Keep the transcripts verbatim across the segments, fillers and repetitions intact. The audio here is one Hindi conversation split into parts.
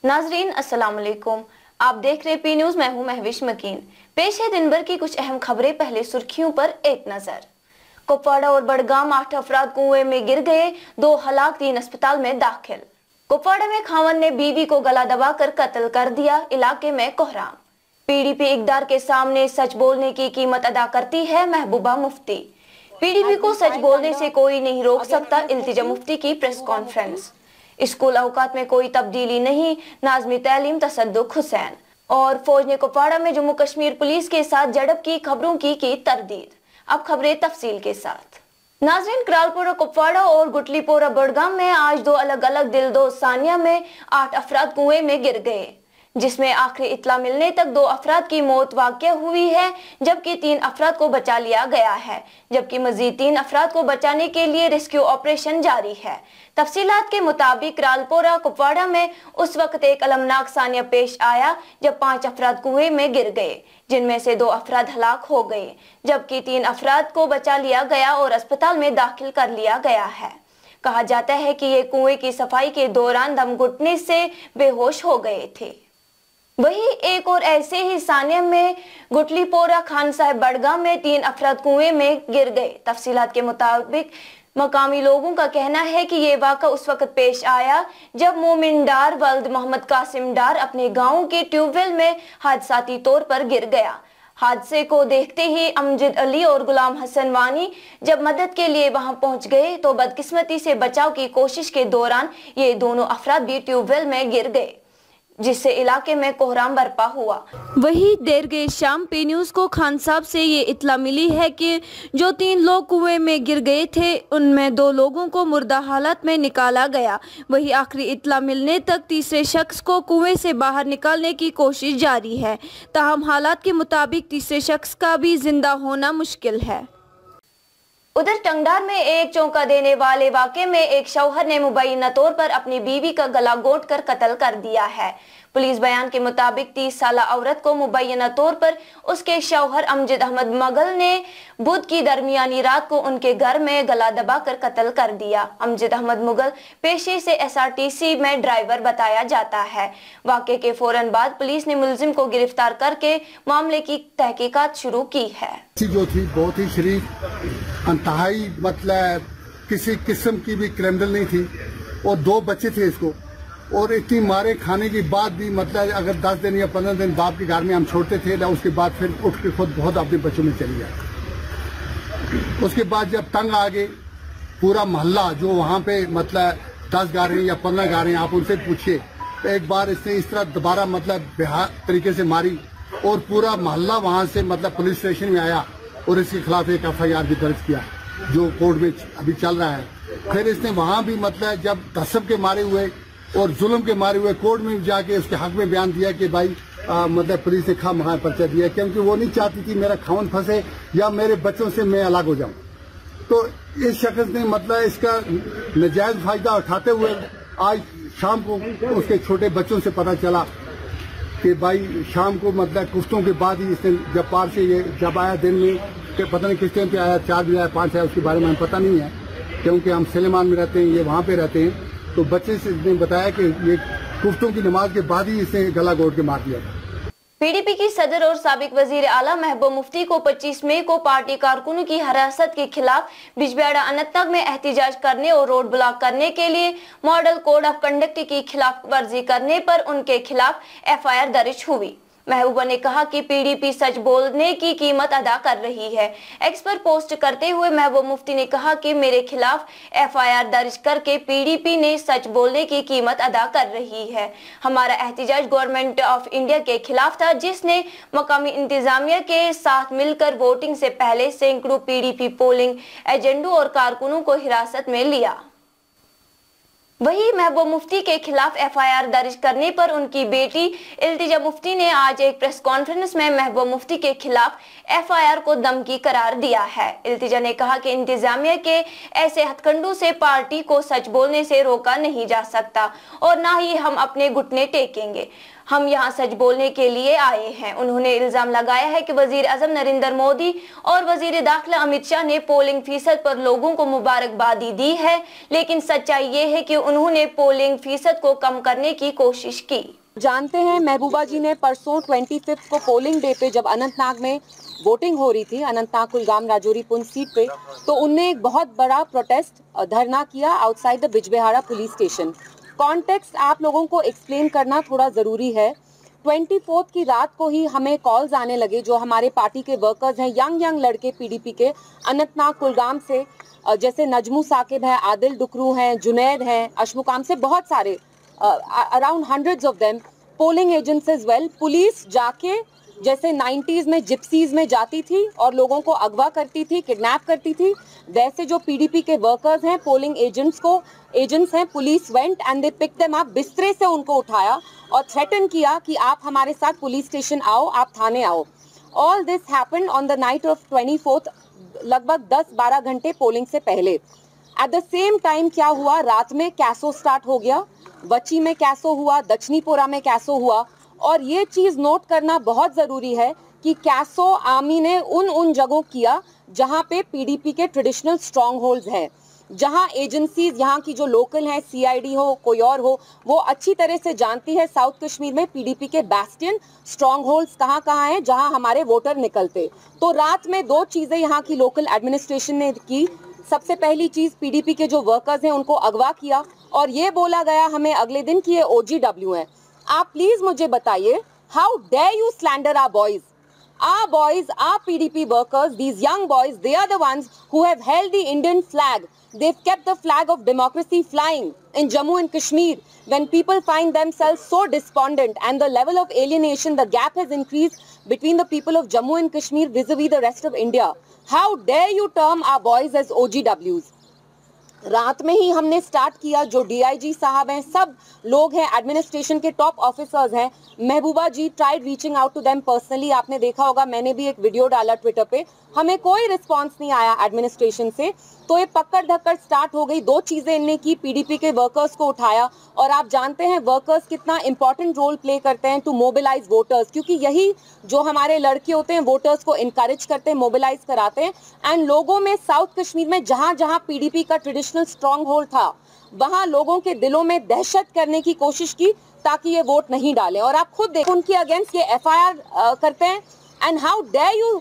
नाजरीन अस्सलाम वालेकुम, आप देख रहे पी न्यूज। मैं हूं महविश मकीन। पेश है दिन भर की कुछ अहम खबरें। पहले सुर्खियों पर एक नजर। कुपवाड़ा और बड़गाम आठ अफराद कुएं में गिर गए, दो हलाक, तीन अस्पताल में दाखिल। कुपवाड़ा में खावन ने बीवी को गला दबाकर कत्ल कर दिया, इलाके में कोहराम। पीडीपी इकदार के सामने सच बोलने की कीमत अदा करती है, महबूबा मुफ्ती। पीडीपी को सच बोलने से कोई नहीं रोक सकता, इल्तिजा मुफ्ती की प्रेस कॉन्फ्रेंस। स्कूल औकात में कोई तब्दीली नहीं, नाज़मी तालीम तसद्दुक हुसैन। और फौज ने कुपवाड़ा में जम्मू कश्मीर पुलिस के साथ झड़प की खबरों की की तरदीद। अब खबरें तफसील के साथ। नाज़रीन, करालपुरा कुपवाड़ा और गुटलीपोरा बड़गाम में आज दो अलग अलग दिलदोज सानिया में आठ अफराद कुएं में गिर गए, जिसमें आखिरी इत्ला मिलने तक दो अफराद की मौत वाक़या हुई है, जबकि तीन अफराद को बचा लिया गया है, जबकि मजीद तीन अफराद को बचाने के लिए रेस्क्यू ऑपरेशन जारी है। तफसीलात के मुताबिक करालपुरा कुपवाड़ा में उस वक्त एक अलमनाक सानिया पेश आया जब पांच अफराद कुएं में गिर गए, जिनमें से दो अफराद हलाक हो गए, जबकि तीन अफराद को बचा लिया गया और अस्पताल में दाखिल कर लिया गया है। कहा जाता है कि ये कुएं की सफाई के दौरान दम घुटने से बेहोश हो गए थे। वही एक और ऐसे ही सानिया में गुटलीपोरा खान साहब बड़गाम में तीन अफराद कुएं में गिर गए। तफसीलात के मुताबिक मकामी लोगों का कहना है कि ये वाक़ा उस वक्त पेश आया जब मोमिन डार वल्द मोहम्मद कासिम डार अपने गांव के ट्यूबवेल में हादसाती तौर पर गिर गया। हादसे को देखते ही अमजद अली और गुलाम हसन वानी जब मदद के लिए वहां पहुंच गए तो बदकिस्मती से बचाव की कोशिश के दौरान ये दोनों अफराद भी ट्यूबवेल में गिर गए, जिससे इलाके में कोहराम बरपा हुआ। वही देर गए शाम पी न्यूज को खान साहब से ये इत्ला मिली है कि जो तीन लोग कुएं में गिर गए थे उनमें दो लोगों को मुर्दा हालत में निकाला गया। वही आखिरी इत्ला मिलने तक तीसरे शख्स को कुएं से बाहर निकालने की कोशिश जारी है, ताहम हालात के मुताबिक तीसरे शख्स का भी जिंदा होना मुश्किल है। उधर टंगडार में एक चौंका देने वाले वाक़े में एक शौहर ने मुबैना तौर पर अपनी बीवी का गला घोंट कर कत्ल कर दिया है। पुलिस बयान के मुताबिक तीस साल औरत को मुबैना तौर पर उसके शौहर अमजद अहमद मुगल ने बुध की दरमियानी रात को उनके घर में गला दबाकर कत्ल कर दिया। अमजद अहमद मुगल पेशे से एसआरटीसी में ड्राइवर बताया जाता है। वाक़े के फौरन बाद पुलिस ने मुलजिम को गिरफ्तार करके मामले की तहकीकात शुरू की है। जो थी बहुत ही शरीफ, अंतहाई मतलब किसी किस्म की भी क्रिमिनल नहीं थी, और दो बच्चे थे इसको, और इतनी मारे खाने के बाद भी मतलब अगर दस दिन या पंद्रह दिन बाप के घर में हम छोड़ते थे ना, उसके बाद फिर उठ के खुद बहुत अपने बच्चों में चली गया। उसके बाद जब तंग आ गए, पूरा मोहल्ला जो वहाँ पे मतलब दस गारे या पंद्रह गारे, आप उनसे पूछिए, तो एक बार इसने इस तरह दोबारा मतलब बेहाल तरीके से मारी और पूरा मोहल्ला वहाँ से मतलब पुलिस स्टेशन में आया और इसके खिलाफ एक एफ आई आर भी दर्ज किया जो कोर्ट में अभी चल रहा है। फिर इसने वहाँ भी मतलब जब तसब के मारे हुए और जुल्म के मारे हुए कोर्ट में जाके उसके हक में बयान दिया कि भाई आ, मतलब पुलिस ने खा महा पर्चा दिया, क्योंकि वो नहीं चाहती थी मेरा खावन फंसे या मेरे बच्चों से मैं अलग हो जाऊं। तो इस शख्स ने मतलब इसका नजायज फायदा उठाते हुए आज शाम को उसके छोटे बच्चों से पता चला कि भाई शाम को मतलब कुश्तों के बाद ही इसने जब पार से ये जब आया दिन में कि पता नहीं किस टाइम पे आया, चार बजे आया, पाँच आया, उसके बारे में हमें पता नहीं है क्योंकि हम सलेमान में रहते हैं, ये वहाँ पे रहते हैं। तो बच्चे से ने बताया कि ये कुफ्तों की नमाज के बाद ही इसे गला घोंट के मार दिया था। पीडीपी की सदर और साबिक वजीर आला महबूब मुफ्ती को पच्चीस मई को पार्टी कारकुनों की हिरासत के खिलाफ बिजबियाड़ा अनंतनाग में एहतिजाज करने और रोड ब्लॉक करने के लिए मॉडल कोड ऑफ कंडक्ट की खिलाफ वर्जी करने पर उनके खिलाफ एफ आई आर दर्ज हुई। महबूबा ने कहा कि पीडीपी सच बोलने की कीमत अदा कर रही है। एक्स पर पोस्ट करते हुए महबूब मुफ्ती ने कहा कि मेरे खिलाफ एफ आई आर दर्ज करके पीडीपी ने सच बोलने की कीमत अदा कर रही है। हमारा एहतिजाज गवर्नमेंट ऑफ इंडिया के खिलाफ था, जिसने मकामी इंतजामिया के साथ मिलकर वोटिंग से पहले सैकड़ों पीडीपी पोलिंग एजेंटों और कारकुनों को हिरासत में लिया। वही महबूब मुफ्ती के खिलाफ एफ आई आर दर्ज करने पर उनकी बेटी इल्तिजा मुफ्ती ने आज एक प्रेस कॉन्फ्रेंस में महबूब मुफ्ती के खिलाफ एफ आई आर को धमकी करार दिया है। इल्तिजा ने कहा कि इंतजामिया के ऐसे हथकंडों से पार्टी को सच बोलने से रोका नहीं जा सकता और ना ही हम अपने घुटने टेकेंगे। हम यहाँ सच बोलने के लिए आए हैं। उन्होंने इल्जाम लगाया है कि वजीर आजम नरेंद्र मोदी और वजीर दाखिला अमित शाह ने पोलिंग फीसद पर लोगों को मुबारकबादी दी है, लेकिन सच्चाई ये है कि उन्होंने पोलिंग फीसद को कम करने की कोशिश की। जानते हैं महबूबा जी ने परसों पच्चीस को पोलिंग डे पे जब अनंतनाग में वोटिंग हो रही थी, अनंतनाग कुलगाम राजौरी पुंछ सीट पे, तो उनने एक बहुत बड़ा प्रोटेस्ट धरना किया outside the Bijbehara police station. Context आप लोगों को एक्सप्लेन करना थोड़ा ज़रूरी है। चौबीस की रात को ही हमें कॉल्स आने लगे, जो हमारे पार्टी के वर्कर्स हैं, यंग यंग लड़के पीडीपी के अनंतनाग कुलगाम से, जैसे नजमू साकिब है, आदिल डुकरू हैं, जुनैद हैं, अशमुकाम से, बहुत सारे around hundreds of them polling agents as well. Police जाके जैसे नाइन्टीज में जिप्सीज में जाती थी और लोगों को अगवा करती थी, किडनैप करती थी, वैसे जो पीडीपी के वर्कर्स हैं, पोलिंग एजेंट्स को एजेंट्स हैं, police went and they pick them up, बिस्तरे से उनको उठाया और थ्रेटन किया कि आप हमारे साथ पुलिस स्टेशन आओ, आप थाने आओ। All this happened on the night of twenty fourth, लगभग दस बारह घंटे पोलिंग से पहले। एट द सेम टाइम क्या हुआ, रात में कैसो स्टार्ट हो गया, बची में कैसो हुआ, दक्षिणीपुरा में कैसो हुआ। और ये चीज़ नोट करना बहुत ज़रूरी है कि कैसो आर्मी ने उन उन जगहों किया जहाँ पे पीडीपी के ट्रेडिशनल स्ट्रॉन्ग होल्ड्स हैं, जहाँ एजेंसीज यहाँ की जो लोकल हैं, सीआईडी हो, कोई और हो, वो अच्छी तरह से जानती है साउथ कश्मीर में पीडीपी के बैस्टियन स्ट्रॉन्ग होल्ड्स कहाँ कहाँ हैं, जहाँ हमारे वोटर निकलते। तो रात में दो चीज़ें यहाँ की लोकल एडमिनिस्ट्रेशन ने की। सबसे पहली चीज़, पीडीपी के जो वर्कर्स हैं उनको अगवा किया और ये बोला गया हमें अगले दिन कि ये ओजीडब्ल्यू हैं। आप प्लीज मुझे बताइए, how dare you slander our boys? Our boys, our P D P workers, these young boys, they are the ones who have held the Indian flag. They've kept the flag of democracy flying in Jammu and Kashmir. When people find themselves so despondent and the level of alienation, the gap has increased between the people of Jammu and Kashmir vis-a-vis the rest of India. How dare you term our boys as O G Ws? रात में ही हमने स्टार्ट किया। जो डीआईजी साहब हैं, सब लोग हैं, एडमिनिस्ट्रेशन के टॉप ऑफिसर्स हैं। Mehbooba ji tried reaching out to them personally, आपने देखा होगा, मैंने भी एक वीडियो डाला ट्विटर पे, हमें कोई रिस्पांस नहीं आया एडमिनिस्ट्रेशन से। तो ये पकड़ धक्कड़ स्टार्ट हो गई। दो चीजें इनने की, पीडीपी के वर्कर्स को उठाया, और आप जानते हैं वर्कर्स कितना इंपॉर्टेंट रोल प्ले करते हैं टू मोबिलाइज वोटर्स, क्योंकि यही जो हमारे लड़के होते हैं वोटर्स को इनकरेज करते हैं, मोबिलाइज कराते हैं। एंड लोगों में साउथ कश्मीर में जहां जहां पीडीपी का ट्रेडिशनल स्ट्रॉन्ग होल्ड था, वहां लोगों के दिलों में दहशत करने की कोशिश की ताकि ये वोट नहीं डालें। और आप खुद देखो उनके अगेंस्ट ये एफआईआर करते हैं। And how dare you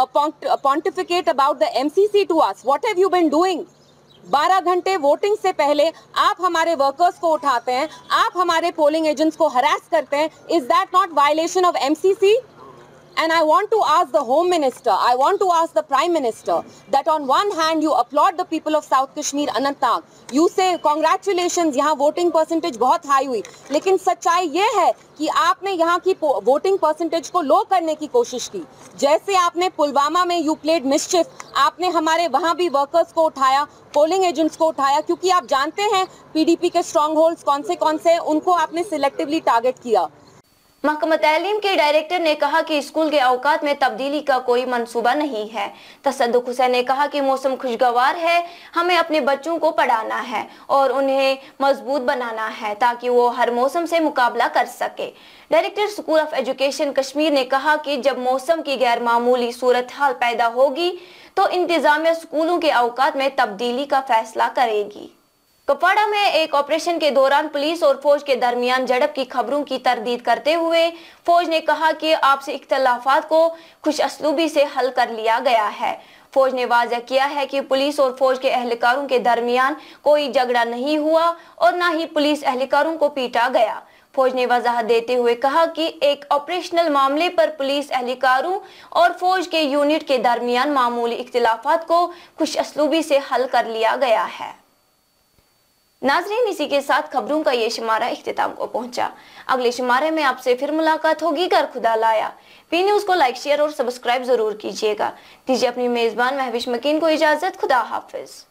pontificate about the M C C to us? What have you been doing? बारह घंटे वोटिंग से पहले आप हमारे वर्कर्स को उठाते हैं, आप हमारे पोलिंग एजेंट्स को हरास करते हैं। Is that not violation of M C C? And I want to ask the Home Minister, I want to ask the Prime Minister that on one hand you applaud the people of South Kashmir, Anantnag, you say congratulations, यहाँ वोटिंग परसेंटेज बहुत हाई हुई, लेकिन सच्चाई ये है कि आपने यहाँ की वोटिंग परसेंटेज को लो करने की कोशिश की। जैसे आपने पुलवामा में यू प्लेड मिसचिफ, आपने हमारे वहाँ भी वर्कर्स को उठाया, पोलिंग एजेंट्स को उठाया, क्योंकि आप जानते हैं पीडीपी के स्ट्रॉन्ग होल्ड्स कौन से कौन से, उनको आपने सिलेक्टिवली टारगेट किया। महकमा तालीम के डायरेक्टर ने कहा कि स्कूल के औकात में तब्दीली का कोई मंसूबा नहीं है। तसद्दुक हुसैन ने कहा कि मौसम खुशगवार है, हमें अपने बच्चों को पढ़ाना है और उन्हें मजबूत बनाना है ताकि वो हर मौसम से मुकाबला कर सके। Director school of education Kashmir ने कहा कि जब मौसम की गैर मामूली सूरत हाल पैदा होगी तो इंतजामिया स्कूलों के औकात में तब्दीली का फैसला करेगी। कुपवाड़ा में एक ऑपरेशन के दौरान पुलिस और फौज के दरमियान झड़प की खबरों की तरदीद करते हुए फौज ने कहा कि आपसी इख्तलाफात को खुश असलूबी से हल कर लिया गया है। फौज ने वाज़ह किया है कि पुलिस और फौज के एहलकारों के दरमियान कोई झगड़ा नहीं हुआ और न ही पुलिस एहलकारों को पीटा गया। फौज ने वजाहत देते हुए कहा कि एक ऑपरेशनल मामले पर पुलिस एहलकारों और फौज के यूनिट के दरमियान मामूली इख्तलाफात को खुश असलूबी से हल कर लिया गया है। नाजरीन, इसी के साथ खबरों का ये शुमारा इख्तिताम को पहुंचा। अगले शुमारे में आपसे फिर मुलाकात होगी। अगर खुदा लाया। पी न्यूज को लाइक, शेयर और सब्सक्राइब जरूर कीजिएगा। दीजिए अपनी मेजबान महविश मकीन को इजाजत। खुदा हाफिज।